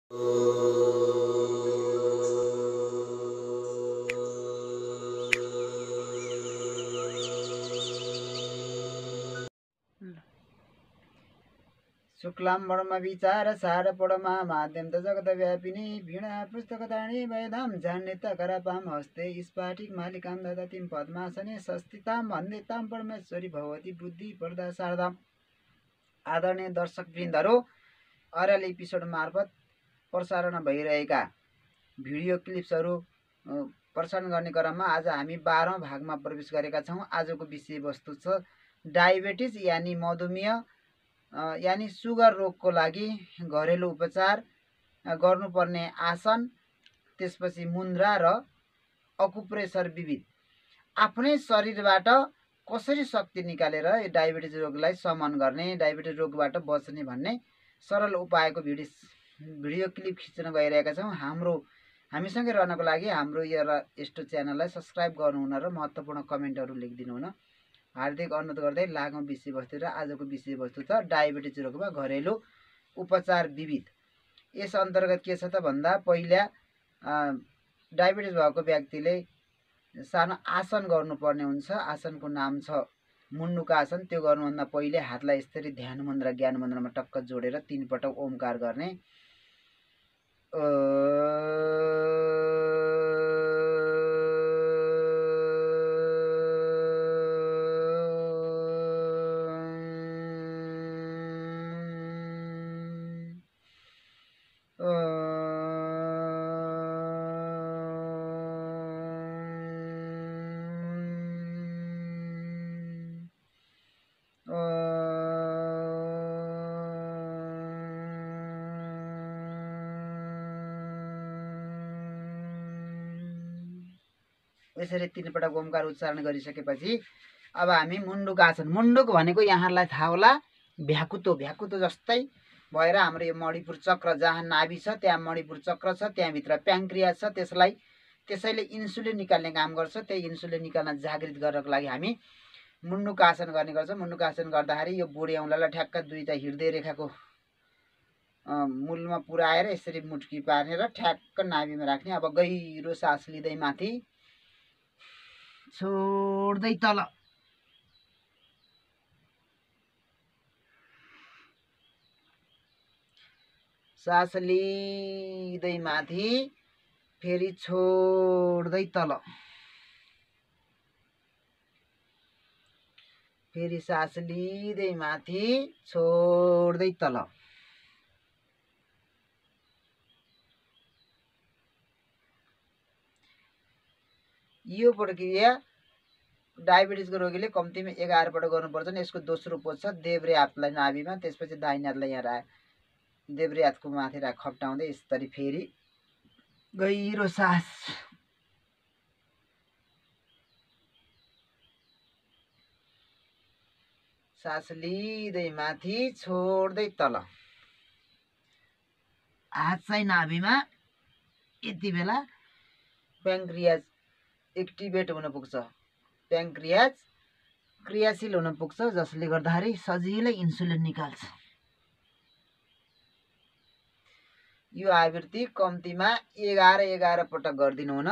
शुक्लाम्बरमा विचार सार पढमा माध्यम त जगत व्यापिनी वीणा पुस्तक ताणी वैधाम जान्यता करापाम हस्ते स्फाटिक मालिकाम ददातिम पद्मासने सस्थिताम भन्देताम परमेश्वरी भगवती बुद्धि पर्दा शारदाम। आदरणीय दर्शक वृन्दहरू, अर्याल एपिसोड मार्फत प्रसारण भइरहेका भिडियो क्लिप्सहरू प्रसारण गर्ने क्रममा आज हामी 12औं भागमा प्रवेश गरेका छौँ। आजको विषयवस्तु छ डायबिटिज यानि मधुमेह यानि सुगर रोगको लागि घरेलु उपचार, गर्नुपर्ने आसन, त्यसपछि मुन्द्रा र अकुप्रेसर विविध। आफ्नै शरीरबाट कसरी शक्ति निकालेर यो डायबिटिज रोगलाई शमन गर्ने, डायबिटिज रोगबाट बच्ने भन्ने सरल उपायको भिडियो क्लिप खिच्न गइरहेका छौँ। हामीसँगै रहनको लागि हाम्रो यस्तो च्यानललाई सब्स्क्राइब गर्नुहुन र महत्त्वपूर्ण कमेन्टहरू लेखिदिनु हुन हार्दिक अनुरोध गर्दै लागौँ विषयवस्तु। र आजको विषयवस्तु छ डायबिटिज रोगमा घरेलु उपचार विविध। यस अन्तर्गत के छ त भन्दा पहिला डायबिटिज भएको व्यक्तिले सानो आसन गर्नुपर्ने हुन्छ। आसनको नाम छ मुन्डुका आसन। त्यो गर्नुभन्दा पहिले हातलाई यसरी ध्यान मुद्रा ज्ञान मुद्रामा टक्क जोडेर 3 पटक ओमकार गर्ने। यसरी 3 पटक ओमकार उच्चारण गरिसकेपछि अब हामी मुन्डुक आसन। मुन्डुक भनेको यहाँलाई थाहा होला भ्याकुतो जस्तै भएर हाम्रो यो मणिपुर चक्र जहाँ नाभि छ त्यहाँ मणिपुर चक्र छ, त्यहाँभित्र प्याङ्क्रियास छ। त्यसैले इन्सुलिन निकाल्ने काम गर्छ। त्यही इन्सुलिन निकाल्न जागृत गर्नको लागि हामी मुन्डुक आसन गर्ने गर्छौँ। मुन्डुक आसन गर्दाखेरि यो बुढी औँलालाई ठ्याक्क दुईटा हृदय रेखाको मूलमा पुर्याएर यसरी मुट्की पार्ने र ठ्याक्क नाभिमा राख्ने। अब गहिरो सास लिँदै माथि छोड्दै तल, सास लिँदै माथि, फेरि छोड्दै तल, फेरि सास लिँदै माथि, छोड्दै तल। यो प्रक्रिया डायबिटिजको रोगीले कम्तीमा 11 पटक गर्नुपर्छ। यसको दोस्रो पोज छ देब्रे हातलाई नाभिमा, त्यसपछि दाहिने हातलाई यहाँ देब्रे हातको माथि खप्टाउँदै यसरी फेरि गहिरो सास, सास लिँदै माथि, छोड्दै तल। हात चाहिँ नाभिमा। यति बेला प्याङ्क्रियाज एक्टिभेट हुन पुग्छ, प्याङ्क्रियाज क्रियाशील हुन पुग्छ, जसले गर्दाखेरि सजिलै इन्सुलिन निकाल्छ। यो आवृत्ति कम्तीमा 11 पटक गरिदिनु हुन।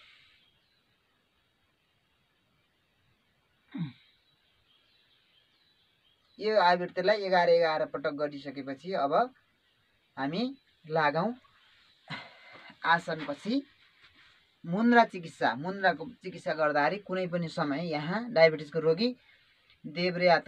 यो आवृत्तिलाई 11 पटक गरिसकेपछि अब हामी लागौँ आसनपछि मुन्द्रा चिकित्सा। मुन्द्राको चिकित्सा गर्दाखेरि कुनै पनि समय यहाँ डायबिटिजको रोगी देब्रे हात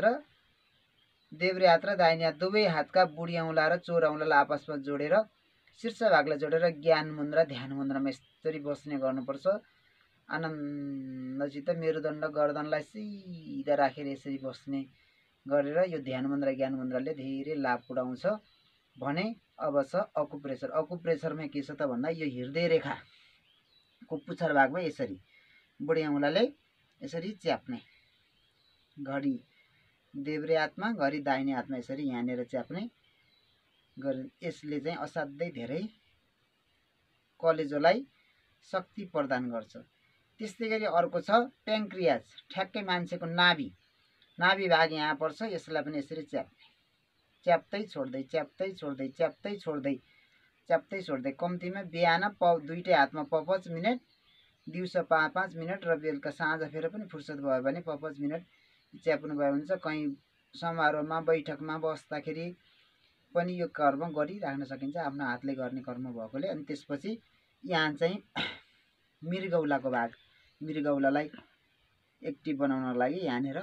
र दाहिने हात दुवै हातका बुढी औँला र चोर औँलालाई आपसमा जोडेर शीर्ष भागलाई जोडेर ज्ञान मुन्द्रा ध्यान मुन्द्रामा यसरी बस्ने गर्नुपर्छ। आनन्दसित मेरुदण्ड गर्दनलाई सिधा राखेर यसरी बस्ने गरेर यो ध्यान मुन्द्रा ज्ञान मुन्द्राले धेरै लाभ पुर्याउँछ भने। अब छ अकुप्रेसर। अकुप्रेसरमा के छ त भन्दा यो हृदय रेखाको पुच्छर भागमा यसरी बुढी औँलाले यसरी च्याप्ने, घडी देब्रे हातमा घडी दाहिने हातमा यसरी यहाँनिर च्याप्ने गरे। यसले चाहिँ असाध्यै धेरै कलेजोलाई शक्ति प्रदान गर्छ। त्यस्तै गरी अर्को छ प्याङ्क्रियाज। ठ्याक्कै मान्छेको नाभि भाग यहाँ पर्छ। यसलाई पनि यसरी च्याप्ने, च्याप्दै छोड्दै च्याप्दै छोड्दै च्याप्दै छोड्दै च्याप्तै छोड्दै कम्तीमा बिहान 2टै हातमा 5-5 मिनट, दिउँसो 5-5 मिनट र बेलुका साँझ फेर पनि फुर्सद भयो भने 5-5 मिनट च्याप्नु भयो हुन्छ। कहीँ समारोहमा बैठकमा बस्दाखेरि पनि यो कर्म गरिराख्न सकिन्छ आफ्नो हातले गर्ने कर्म भएकोले। अनि त्यसपछि यहाँ चाहिँ मृगौलाको भाग, मृगौलालाई एक्टिभ बनाउनको लागि यहाँनिर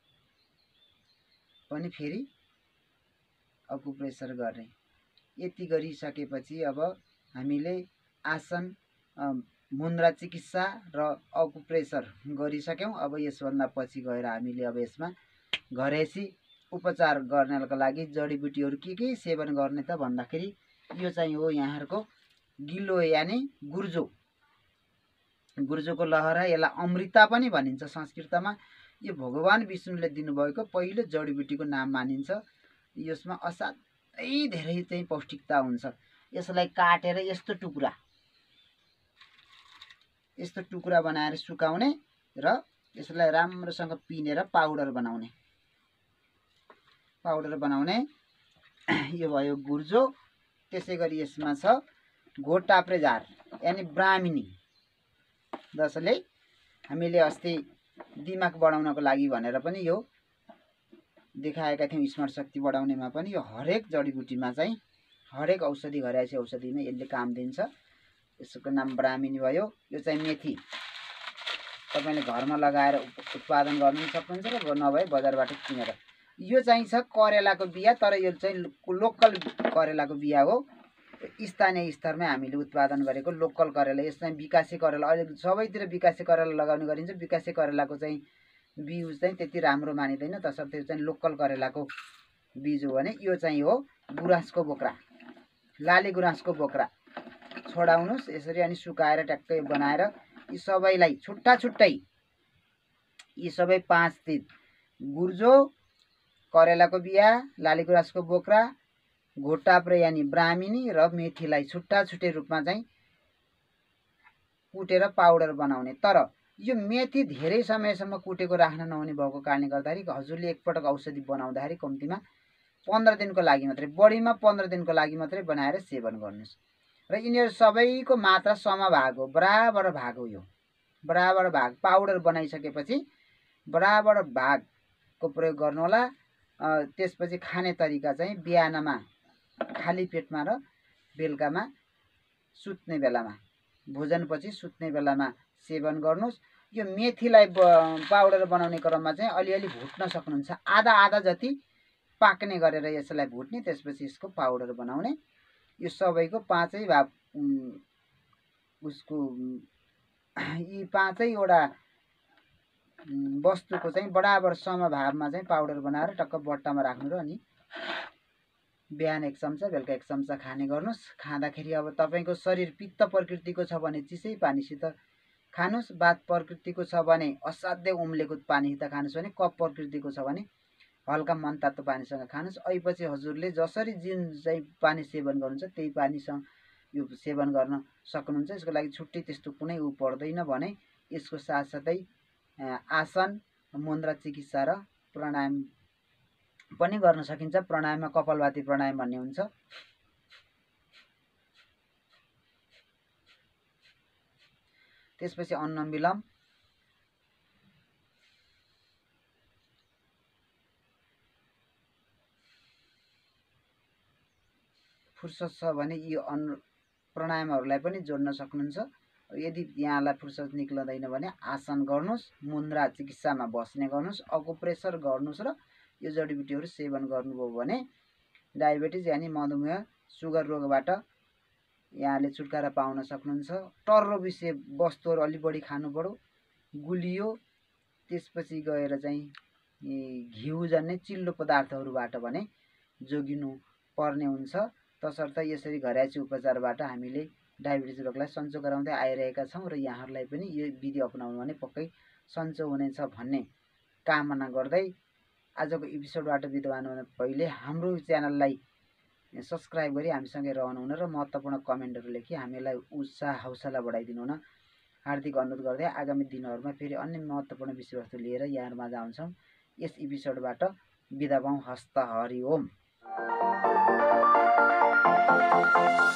पनि फेरि अकुप्रेसर गर्ने। यति गरिसकेपछि अब हामीले आसन, मुन्द्रा चिकित्सा र अकुप्रेसर गरिसक्यौँ। अब यसभन्दा पछि गएर हामीले अब यसमा घरेसी उपचार गर्नको लागि जडीबुटीहरू के सेवन गर्ने त भन्दाखेरि यो चाहिँ हो यहाँहरूको गिलो यानि गुर्जो, गुर्जोको लहरा, यसलाई अमृता पनि भनिन्छ संस्कृतमा। यो भगवान विष्णुले दिनुभएको पहिलो जडीबुटीको नाम मानिन्छ। यसमा असाध्यै धेरै चाहिँ पौष्टिकता हुन्छ। यसलाई काटेर यस्तो टुक्रा बनाएर सुकाउने र यसलाई राम्रोसँग पिनेर पाउडर बनाउने यो भयो गुर्जो। त्यसै गरी यसमा छ घोटाप्रे यानि ब्राह्मिनी, जसले हामीले अस्ति दिमाग बढाउनको लागि भनेर पनि यो देखाएका थियौँ, स्मरण शक्ति बढाउनेमा पनि यो हरेक जडीबुटीमा चाहिँ हरेक औषधि घरेसी औषधिमा यसले काम दिन्छ। यसको नाम ब्राह्मिनी भयो। यो चाहिँ मेथी तपाईँले घरमा लगाएर उत्पादन गर्नु सक्नुहुन्छ र नभए बजारबाट किनेर। यो चाहिँ छ करेलाको बिया, तर यो चाहिँ लोकल करेलाको बिया हो। स्थानीय स्तरमै हामीले उत्पादन गरेको लोकल करेला। यस चाहिँ विकासे करेला, अहिले सबैतिर विकासे करेला लगाउने गरिन्छ। विकासे करेलाको चाहिँ बिउ चाहिँ त्यति राम्रो मानिँदैन, तसर्थ यो चाहिँ लोकल करेलाको बिज हो भने यो चाहिँ हो गुराँसको बोक्रा, लाली गुराँसको बोक्रा छोडाउनुहोस् यसरी। अनि सुकाएर ट्याक्कै बनाएर यी सबैलाई छुट्टा छुट्टै, यी सबै 5 तिन गुर्जो, करेलाको बिया, लाली गुराँसको बोक्रा, घोटाप्रे यानि ब्राह्मिनी र मेथीलाई छुट्टा छुट्टै रूपमा चाहिँ कुटेर पाउडर बनाउने। तर यो मेथी धेरै समयसम्म कुटेको राख्न नहुने भएको कारणले गर्दाखेरि हजुरले एकपटक औषधि बनाउँदाखेरि कम्तीमा 15 दिनको लागि मात्रै, बढीमा 15 दिनको लागि मात्रै बनाएर सेवन गर्नुहोस्। र यिनीहरू सबैको मात्रा समभाग हो, बराबर भाग हो। यो बराबर भाग पाउडर बनाइसकेपछि बराबर भागको प्रयोग गर्नुहोला। त्यसपछि खाने तरिका चाहिँ बिहानमा खाली पेटमा र बेलुकामा सुत्ने बेलामा, भोजनपछि सुत्ने बेलामा सेवन गर्नुहोस्। यो मेथीलाई पाउडर बनाउने क्रममा चाहिँ अलिअलि भुट्न सक्नुहुन्छ, आधा जति पाक्ने गरेर यसलाई भुट्ने, त्यसपछि यसको पाउडर बनाउने। यो सबैको 5 भाग उसको यी 5वटा वस्तुको चाहिँ बराबर समभावमा चाहिँ पाउडर बनाएर टक्क बट्टामा राख्नु र अनि बिहान 1 चम्चा बेलुका 1 चम्चा खाने गर्नुहोस्। खाँदाखेरि अब तपाईँको शरीर पित्त प्रकृतिको छ भने चिसै पानीसित खानुहोस्, वात प्रकृतिको छ भने असाध्यै उम्लेको पानीसित खानुहोस्, भने कफ प्रकृतिको छ भने हल्का मनतातो पानीसँग खानुहोस्। अहिपछि हजुरले जसरी जुन चाहिँ पानी सेवन गर्नुहुन्छ त्यही पानीसँग यो सेवन गर्न सक्नुहुन्छ। यसको लागि छुट्टै त्यस्तो कुनै पर्दैन भने यसको साथसाथै आसन, मुन्द्रा चिकित्सा र प्राणायाम पनि गर्न सकिन्छ। प्राणायाममा कपालभाती प्राणायाम भन्ने हुन्छ। त्यसपछि अनुलोम विलोम, फुर्सद छ भने यो प्राणायामहरूलाई पनि जोड्न सक्नुहुन्छ। यदि यहाँलाई फुर्सद निक्लदैन भने आसन गर्नुहोस्, मुन्द्रा चिकित्सामा बस्ने गर्नुहोस्, अकुप्रेसर गर्नुहोस् र यो जडीबुटीहरू सेवन गर्नुभयो भने डायबिटिज यानि मधुमेह, सुगर रोगबाट यहाँले छुटकारा पाउन सक्नुहुन्छ। टर्रो विषय वस्तुहरू अलि बढी खानु पर्यो, गुलियो, त्यसपछि गएर चाहिँ घिउ जन्ने चिल्लो पदार्थहरूबाट भने जोगिनु पर्ने हुन्छ। तसर्थ यसरी घरेसी उपचारबाट हामीले डायबिटिज रोगलाई सन्चो गराउँदै आइरहेका छौँ र यहाँहरूलाई पनि यो विधि अपनाउनु भने पक्कै सन्चो हुनेछ भन्ने कामना गर्दै आजको एपिसोडबाट बिदा हुनुभन्दा पहिले हाम्रो च्यानललाई सब्स्क्राइब गरी हामीसँगै रहनुहुन र महत्त्वपूर्ण कमेन्टहरू लेखी हामीलाई उत्साह हौसला बढाइदिनु हुन हार्दिक अनुरोध गर्दै आगामी दिनहरूमा फेरि अन्य महत्त्वपूर्ण विषयवस्तु लिएर यहाँहरूमाझ आउँछौँ। यस एपिसोडबाट बिदा पाऊँ। हस्त हरि ओम।